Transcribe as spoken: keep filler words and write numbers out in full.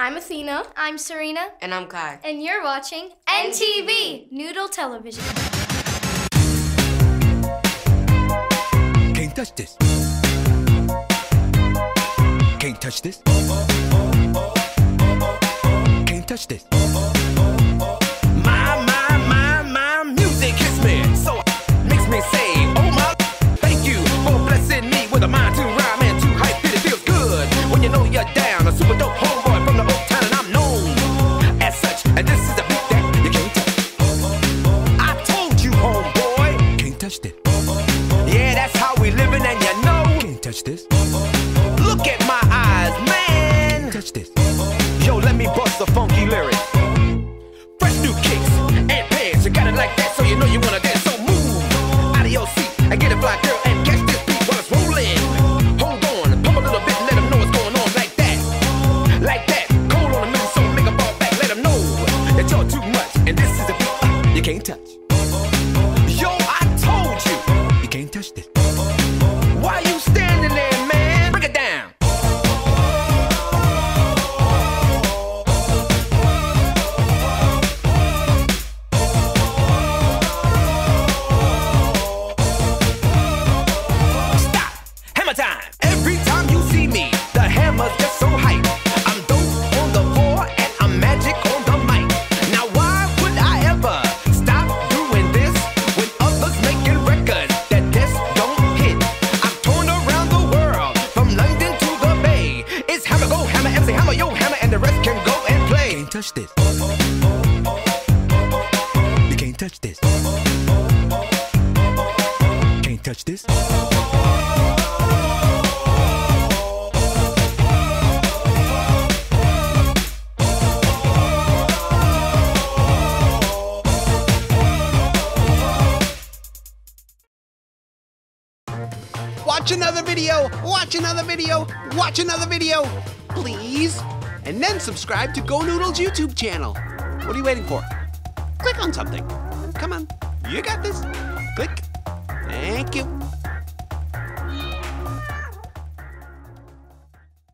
I'm Athena. I'm Serena. And I'm Kai. And you're watching N T V, Noodle Television. Can't touch this. Can't touch this. Can't touch this. My, my, my, my music hits me. So makes me say, oh my, thank you for blessing me with a mind to rhyme and to hype it. It feels good when you know you're down. A super dope homeboy from the Oaktown, and I'm known as such. And this is a beat that you can't touch. I told you, homeboy, can't touch this. Yeah, that's how we living, and you know can't touch this. Look at my eyes, man. Can't touch this. Yo, let me bust a funky lyric. Fresh new kicks and pants. You got it like that, so you know you wanna dance. So move out of your seat and get it fly, girl, and catch this beat while it's rolling. Hold on, pump a little bit and let them know what's going on like that. Like that. Cold on a minute, so make a ball back. Let them know that you're too much, and this is a beat uh, you can't touch. Yo, I told you, you can't touch this. Why you standing there, man? Break it down. Stop. Hammertime. Every time you see me, the hammer's just so hype. I'm dope on the floor and I'm magic on the mic. Now why would I ever stop doing this when others making records that just don't hit? I've torn around the world from London to the Bay. It's hammer, go hammer, M C hammer, yo hammer, and the rest can go and play. Can't touch this. You can't touch this. Can't touch this. Watch another video, watch another video, watch another video, please. And then subscribe to GoNoodle's YouTube channel. What are you waiting for? Click on something. Come on, you got this. Click. Thank you.